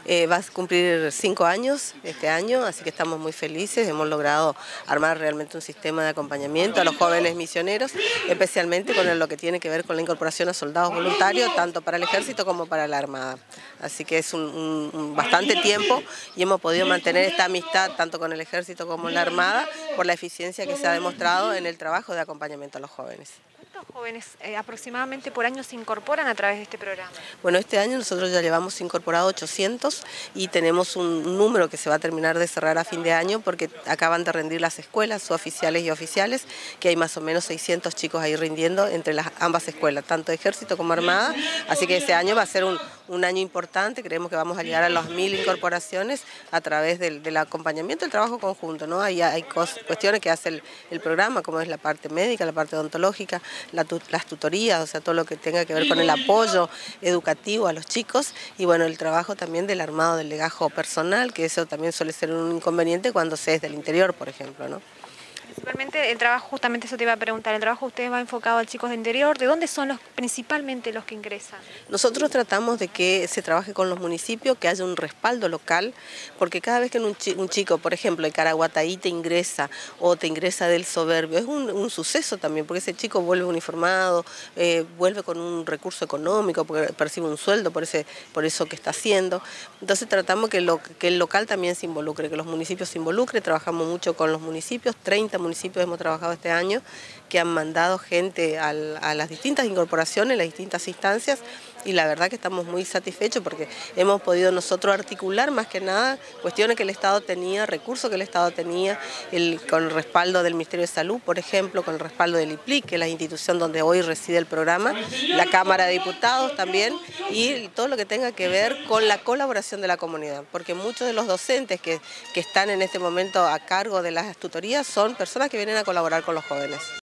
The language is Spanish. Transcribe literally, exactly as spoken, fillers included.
Eh, va a cumplir cinco años este año, así que estamos muy felices. Hemos logrado armar realmente un sistema de acompañamiento a los jóvenes misioneros, especialmente con lo que tiene que ver con la incorporación a soldados voluntarios, tanto para el ejército como para la armada. Así que es un, un, un bastante tiempo y hemos podido mantener esta amistad tanto con el ejército como la armada por la eficiencia que se ha demostrado en el trabajo de acompañamiento a los jóvenes. ¿Cuántos jóvenes eh, aproximadamente por año se incorporan a través de este programa? Bueno, este año nosotros ya llevamos incorporado ochocientos y tenemos un número que se va a terminar de cerrar a fin de año porque acaban de rendir las escuelas, suboficiales y oficiales, que hay más o menos seiscientos chicos ahí rindiendo entre las ambas escuelas, tanto ejército como armada, así que este año va a ser un, un año importante. Creemos que vamos a llegar a las mil incorporaciones a través del, del acompañamiento, del trabajo conjunto, ¿no? Hay, hay cuestiones que hace el, el programa, como es la parte médica, la parte odontológica, la, las tutorías, o sea, todo lo que tenga que ver con el apoyo educativo a los chicos y bueno, el trabajo también del armado del legajo personal, que eso también suele ser un inconveniente cuando se es del interior, por ejemplo, ¿no? Principalmente el trabajo, justamente eso te iba a preguntar, el trabajo de ustedes va enfocado a chicos de interior, ¿de dónde son los principalmente los que ingresan? Nosotros tratamos de que se trabaje con los municipios, que haya un respaldo local, porque cada vez que un chico, un chico por ejemplo, de Caraguataí te ingresa o te ingresa del Soberbio, es un, un suceso también, porque ese chico vuelve uniformado, eh, vuelve con un recurso económico, porque percibe un sueldo por, ese, por eso que está haciendo. Entonces tratamos que, lo, que el local también se involucre, que los municipios se involucren, trabajamos mucho con los municipios, treinta municipios hemos trabajado este año, que han mandado gente a, a las distintas incorporaciones, las distintas instancias, y la verdad que estamos muy satisfechos porque hemos podido nosotros articular más que nada cuestiones que el Estado tenía, recursos que el Estado tenía, el, con el respaldo del Ministerio de Salud, por ejemplo, con el respaldo del I P L I C, que es la institución donde hoy reside el programa, la Cámara de Diputados también, y todo lo que tenga que ver con la colaboración de la comunidad, porque muchos de los docentes que, que están en este momento a cargo de las tutorías son personas que vienen a colaborar con los jóvenes.